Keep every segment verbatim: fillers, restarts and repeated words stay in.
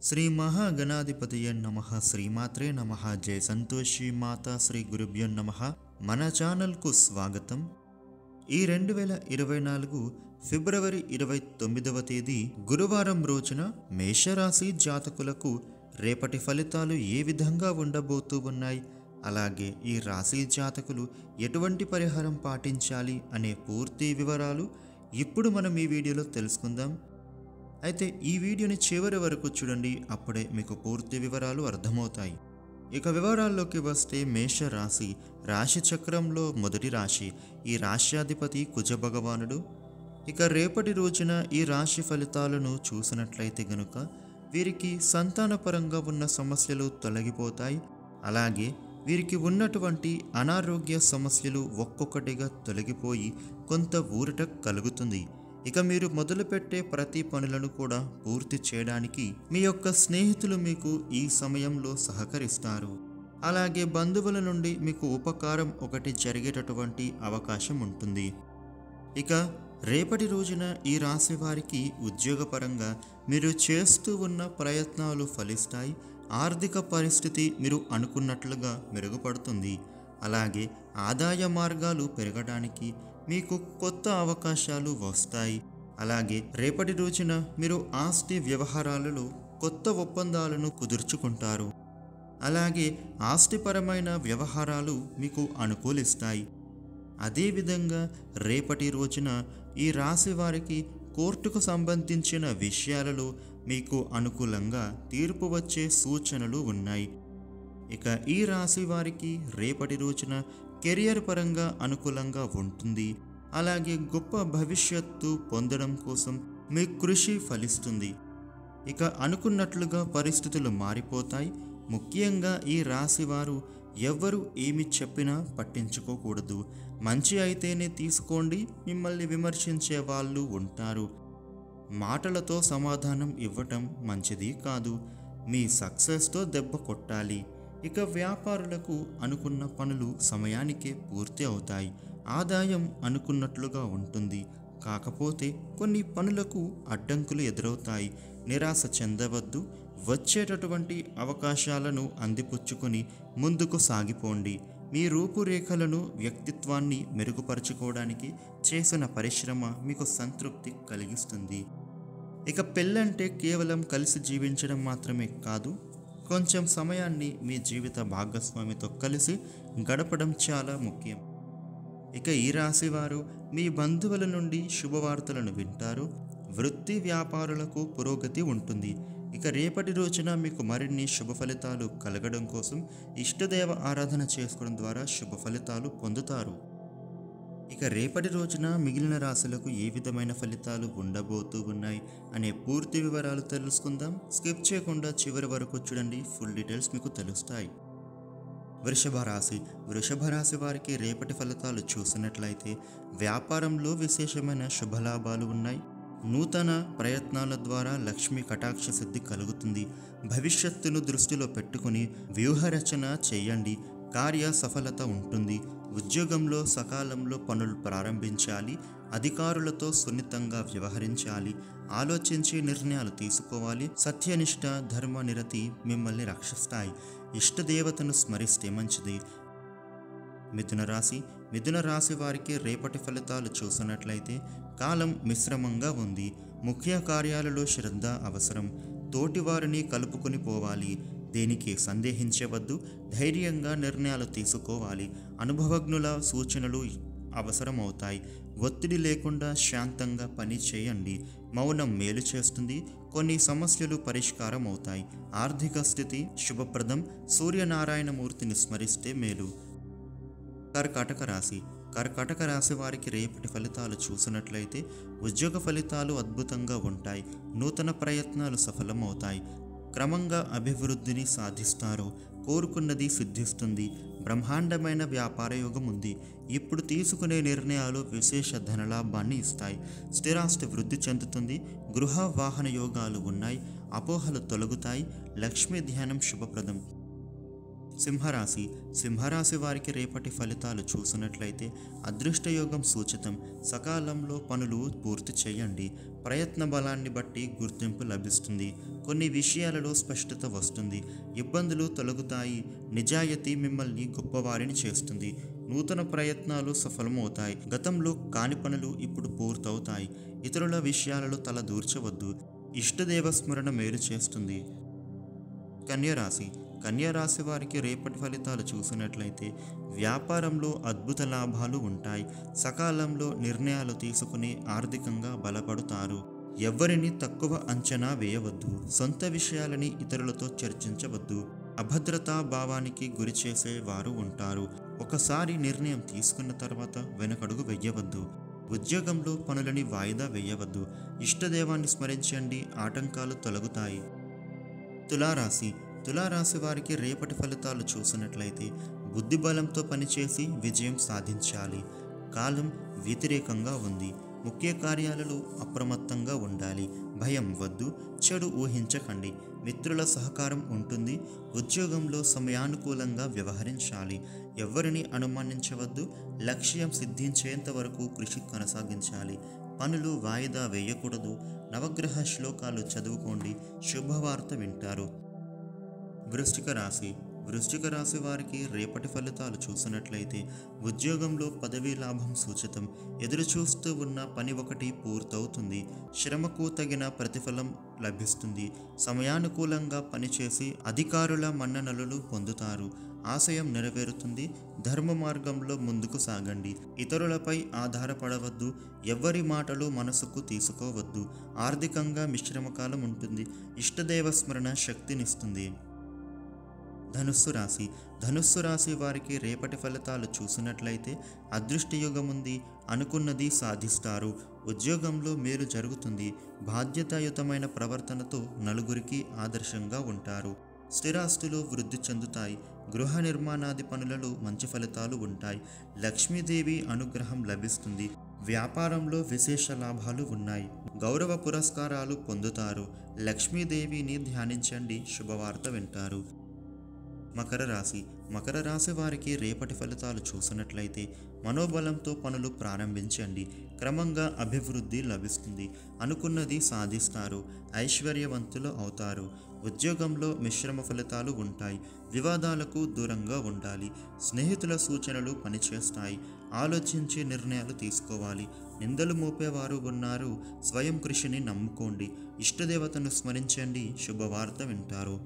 శ్రీ మహాగణాధిపతయ నమః. శ్రీమాత్రే నమః. జయ సంతోషి మాతా శ్రీ గురుభ్యో నమః. మన ఛానల్కు స్వాగతం. ఈ రెండు వేల ఇరవై నాలుగు ఫిబ్రవరి ఇరవై తొమ్మిదవ తేదీ గురువారం రోజున మేషరాశి జాతకులకు రేపటి ఫలితాలు ఏ విధంగా ఉండబోతూ ఉన్నాయి, అలాగే ఈ రాశి జాతకులు ఎటువంటి పరిహారం పాటించాలి అనే పూర్తి వివరాలు ఇప్పుడు మనం ఈ వీడియోలో తెలుసుకుందాం. అయితే ఈ వీడియోని చివరి వరకు చూడండి, అప్పుడే మీకు పూర్తి వివరాలు అర్థమవుతాయి. ఇక వివరాల్లోకి వస్తే మేష రాశి రాశి చక్రంలో మొదటి రాశి. ఈ రాశ్యాధిపతి కుజ భగవానుడు. ఇక రేపటి రోజున ఈ రాశి ఫలితాలను చూసినట్లయితే గనుక వీరికి సంతానపరంగా ఉన్న సమస్యలు తొలగిపోతాయి. అలాగే వీరికి ఉన్నటువంటి అనారోగ్య సమస్యలు ఒక్కొక్కటిగా తొలగిపోయి కొంత ఊరట కలుగుతుంది. ఇక మీరు మొదలుపెట్టే ప్రతి పనులను కూడా పూర్తి చేయడానికి మీ యొక్క స్నేహితులు మీకు ఈ సమయంలో సహకరిస్తారు. అలాగే బంధువుల నుండి మీకు ఉపకారం ఒకటి జరిగేటటువంటి అవకాశం ఉంటుంది. ఇక రేపటి రోజున ఈ రాశి వారికి ఉద్యోగపరంగా మీరు చేస్తూ ఉన్న ప్రయత్నాలు ఫలిస్తాయి. ఆర్థిక పరిస్థితి మీరు అనుకున్నట్లుగా మెరుగుపడుతుంది. అలాగే ఆదాయ మార్గాలు పెరగడానికి మీకు కొత్త అవకాశాలు వస్తాయి. అలాగే రేపటి రోజున మీరు ఆస్తి వ్యవహారాలలో కొత్త ఒప్పందాలను కుదుర్చుకుంటారు. అలాగే ఆస్తిపరమైన వ్యవహారాలు మీకు అనుకూలిస్తాయి. అదేవిధంగా రేపటి రోజున ఈ రాశి వారికి కోర్టుకు సంబంధించిన విషయాలలో మీకు అనుకూలంగా తీర్పు వచ్చే సూచనలు ఉన్నాయి. ఇక ఈ రాశి వారికి రేపటి రోజున కెరియర్ పరంగా అనుకూలంగా ఉంటుంది. అలాగే గొప్ప భవిష్యత్తు పొందడం కోసం మీ కృషి ఫలిస్తుంది. ఇక అనుకున్నట్లుగా పరిస్థితులు మారిపోతాయి. ముఖ్యంగా ఈ రాశి వారు ఎవ్వరు ఏమి చెప్పినా పట్టించుకోకూడదు. మంచి అయితేనే తీసుకోండి, మిమ్మల్ని విమర్శించే వాళ్ళు ఉంటారు. మాటలతో సమాధానం ఇవ్వటం మంచిది కాదు. మీ సక్సెస్తో దెబ్బ కొట్టాలి. ఇక వ్యాపారులకు అనుకున్న పనులు సమయానికే పూర్తి అవుతాయి. ఆదాయం అనుకున్నట్లుగా ఉంటుంది. కాకపోతే కొన్ని పనులకు అడ్డంకులు ఎదురవుతాయి. నిరాశ చెందవద్దు. వచ్చేటటువంటి అవకాశాలను అందిపుచ్చుకొని ముందుకు సాగిపోండి. మీ రూపురేఖలను, వ్యక్తిత్వాన్ని మెరుగుపరుచుకోవడానికి చేసిన పరిశ్రమ మీకు సంతృప్తి కలిగిస్తుంది. ఇక పెళ్ళంటే కేవలం కలిసి జీవించడం మాత్రమే కాదు, కొంచెం సమయాన్ని మీ జీవిత భాగస్వామితో కలిసి గడపడం చాలా ముఖ్యం. ఇక ఈ రాశి వారు మీ బంధువుల నుండి శుభవార్తలను వింటారు. వృత్తి వ్యాపారులకు పురోగతి ఉంటుంది. ఇక రేపటి రోజున మీకు మరిన్ని శుభ ఫలితాలు కలగడం కోసం ఇష్టదేవ ఆరాధన చేసుకోవడం ద్వారా శుభ ఫలితాలు పొందుతారు. ఇక రేపటి రోజున మిగిలిన రాశులకు ఏ విధమైన ఫలితాలు ఉండబోతూ ఉన్నాయి అనే పూర్తి వివరాలు తెలుసుకుందాం. స్కిప్ చేయకుండా చివరి వరకు చూడండి, ఫుల్ డీటెయిల్స్ మీకు తెలుస్తాయి. వృషభ రాశి. వృషభ రాశి వారికి రేపటి ఫలితాలు చూసినట్లయితే వ్యాపారంలో విశేషమైన శుభలాభాలు ఉన్నాయి. నూతన ప్రయత్నాల ద్వారా లక్ష్మీ కటాక్ష సిద్ధి కలుగుతుంది. భవిష్యత్తును దృష్టిలో పెట్టుకుని వ్యూహరచన చేయండి. కార్య సఫలత ఉంటుంది. ఉద్యోగంలో సకాలంలో పనులు ప్రారంభించాలి. అధికారులతో సున్నితంగా వ్యవహరించాలి. ఆలోచించి నిర్ణయాలు తీసుకోవాలి. సత్యనిష్ట, ధర్మ నిరతి మిమ్మల్ని రక్షిస్తాయి. ఇష్టదేవతను స్మరిస్తే మంచిది. మిథున రాశి. మిథున రాశి వారికి రేపటి ఫలితాలు చూసినట్లయితే కాలం మిశ్రమంగా ఉంది. ముఖ్య కార్యాలలో శ్రద్ధ అవసరం. తోటివారిని కలుపుకొని పోవాలి. దేనికి సందేహించవద్దు. ధైర్యంగా నిర్ణయాలు తీసుకోవాలి. అనుభవజ్ఞుల సూచనలు అవసరమవుతాయి. ఒత్తిడి లేకుండా శాంతంగా పని చేయండి. మౌనం మేలు చేస్తుంది. కొన్ని సమస్యలు పరిష్కారం అవుతాయి. ఆర్థిక స్థితి శుభప్రదం. సూర్యనారాయణమూర్తిని స్మరిస్తే మేలు. కర్కాటక రాశి. కర్కాటక రాశి వారికి రేపటి ఫలితాలు చూసినట్లయితే ఉద్యోగ ఫలితాలు అద్భుతంగా ఉంటాయి. నూతన ప్రయత్నాలు సఫలమవుతాయి. క్రమంగా అభివృద్ధిని సాధిస్తారు. కోరుకున్నది సిద్ధిస్తుంది. బ్రహ్మాండమైన వ్యాపార యోగం ఉంది. ఇప్పుడు తీసుకునే నిర్ణయాలు విశేష ధనలాభాన్ని ఇస్తాయి. స్థిరాస్తి వృద్ధి చెందుతుంది. గృహ వాహన యోగాలు ఉన్నాయి. అపోహలు తొలగుతాయి. లక్ష్మీ ధ్యానం శుభప్రదం. సింహరాశి సింహరాశి వారికి రేపటి ఫలితాలు చూసినట్లయితే అదృష్టయోగం సూచితం. సకాలంలో పనులు పూర్తి చేయండి. ప్రయత్న బలాన్ని బట్టి గుర్తింపు లభిస్తుంది. కొన్ని విషయాలలో స్పష్టత వస్తుంది. ఇబ్బందులు తొలగుతాయి. నిజాయితీ మిమ్మల్ని గొప్పవారిని చేస్తుంది. నూతన ప్రయత్నాలు సఫలమవుతాయి. గతంలో కాని పనులు ఇప్పుడు పూర్తవుతాయి. ఇతరుల విషయాలలో తల దూర్చవద్దు. ఇష్టదేవ స్మరణ మేలు చేస్తుంది. కన్యరాశి కన్యరాశి వారికి రేపటి ఫలితాలు చూసినట్లయితే వ్యాపారంలో అద్భుత లాభాలు ఉంటాయి. సకాలంలో నిర్ణయాలు తీసుకుని ఆర్థికంగా బలపడతారు. ఎవ్వరిని తక్కువ అంచనా వేయవద్దు. సొంత విషయాలని ఇతరులతో చర్చించవద్దు. అభద్రతా భావానికి గురి చేసే వారు ఉంటారు. ఒకసారి నిర్ణయం తీసుకున్న తర్వాత వెనకడుగు వెయ్యవద్దు. ఉద్యోగంలో పనులని వాయిదా వేయవద్దు. ఇష్టదేవాన్ని స్మరించండి. ఆటంకాలు తొలగుతాయి. తులారాశి తులారాశి వారికి రేపటి ఫలితాలు చూసినట్లయితే బుద్ధిబలంతో పనిచేసి విజయం సాధించాలి. కాలం వ్యతిరేకంగా ఉంది. ముఖ్య కార్యాలలో అప్రమత్తంగా ఉండాలి. భయం వద్దు. చెడు ఊహించకండి. మిత్రుల సహకారం ఉంటుంది. ఉద్యోగంలో సమయానుకూలంగా వ్యవహరించాలి. ఎవరిని అనుమానించవద్దు. లక్ష్యం సిద్ధించేంత వరకు కృషి కొనసాగించాలి. పనులు వాయిదా వేయకూడదు. నవగ్రహ శ్లోకాలు చదువుకోండి. శుభవార్త వింటారు. వృశ్చిక రాశి వృశ్చిక రాశి వారికి రేపటి ఫలితాలు చూసినట్లయితే ఉద్యోగంలో పదవీ లాభం సూచితం. ఎదురు చూస్తూ ఉన్న పని ఒకటి పూర్తవుతుంది. శ్రమకు తగిన ప్రతిఫలం లభిస్తుంది. సమయానుకూలంగా పనిచేసి అధికారుల మన్ననలు పొందుతారు. ఆశయం నెరవేరుతుంది. ధర్మ మార్గంలో ముందుకు సాగండి. ఇతరులపై ఆధారపడవద్దు. ఎవ్వరి మాటలు మనసుకు తీసుకోవద్దు. ఆర్థికంగా మిశ్రమ కాలం ఉంటుంది. ఇష్టదేవ స్మరణ శక్తినిస్తుంది. ధనుస్సు రాశి ధనుస్సు రాశి వారికి రేపటి ఫలితాలు చూసినట్లయితే అదృష్టయోగం ఉంది. అనుకున్నది సాధిస్తారు. ఉద్యోగంలో మేలు జరుగుతుంది. బాధ్యతాయుతమైన ప్రవర్తనతో నలుగురికి ఆదర్శంగా ఉంటారు. స్థిరాస్తులు వృద్ధి చెందుతాయి. గృహ నిర్మాణాది పనులలో మంచి ఫలితాలు ఉంటాయి. లక్ష్మీదేవి అనుగ్రహం లభిస్తుంది. వ్యాపారంలో విశేష లాభాలు ఉన్నాయి. గౌరవ పురస్కారాలు పొందుతారు. లక్ష్మీదేవిని ధ్యానించండి. శుభవార్త వింటారు. మకర రాశి మకర రాశి వారికి రేపటి ఫలితాలు చూసినట్లయితే మనోబలంతో పనులు ప్రారంభించండి. క్రమంగా అభివృద్ధి లభిస్తుంది. అనుకున్నది సాధిస్తారు. ఐశ్వర్యవంతులు అవుతారు. ఉద్యోగంలో మిశ్రమ ఫలితాలు ఉంటాయి. వివాదాలకు దూరంగా ఉండాలి. స్నేహితుల సూచనలు పనిచేస్తాయి. ఆలోచించి నిర్ణయాలు తీసుకోవాలి. నిందలు మోపేవారు ఉన్నారు. స్వయం కృషిని నమ్ముకోండి. ఇష్టదేవతను స్మరించండి. శుభవార్త వింటారు.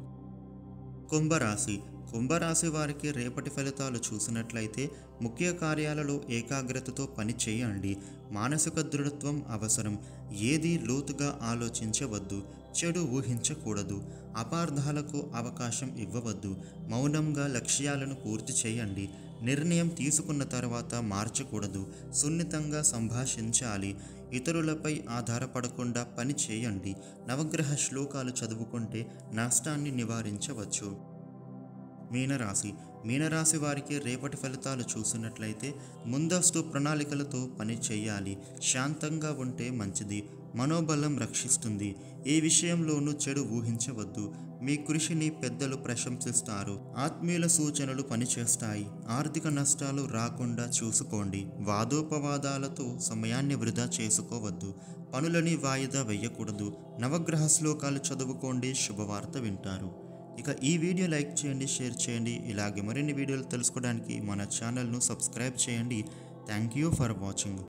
కుంభరాశి కుంభరాశి వారికి రేపటి ఫలితాలు చూసినట్లయితే ముఖ్య కార్యాలలో ఏకాగ్రతతో పని చేయండి. మానసిక దృఢత్వం అవసరం. ఏది లోతుగా ఆలోచించవద్దు. చెడు ఊహించకూడదు. అపార్థాలకు అవకాశం ఇవ్వవద్దు. మౌనంగా లక్ష్యాలను పూర్తి చేయండి. నిర్ణయం తీసుకున్న తర్వాత మార్చకూడదు. సున్నితంగా సంభాషించాలి. ఇతరులపై ఆధారపడకుండా పని చేయండి. నవగ్రహ శ్లోకాలు చదువుకుంటే నష్టాన్ని నివారించవచ్చు. మీనరాశి మీనరాశి వారికి రేపటి ఫలితాలు చూసినట్లయితే ముందస్తు ప్రణాళికలతో పని చేయాలి. శాంతంగా ఉంటే మంచిది. మనోబలం రక్షిస్తుంది. ఏ విషయంలోనూ చెడు ఊహించవద్దు. మీ కృషిని పెద్దలు ప్రశంసిస్తారు. ఆత్మీయుల సూచనలు పనిచేస్తాయి. ఆర్థిక నష్టాలు రాకుండా చూసుకోండి. వాదోపవాదాలతో సమయాన్ని వృధా చేసుకోవద్దు. పనులని వాయిదా వేయకూడదు. నవగ్రహ శ్లోకాలు చదువుకోండి. శుభవార్త వింటారు. ఇక ఈ వీడియో లైక్ చేయండి, షేర్ చేయండి. ఇలాగే మరిన్ని వీడియోలు తెలుసుకోవడానికి మన ఛానల్ను సబ్స్క్రైబ్ చేయండి. Thank you for watching.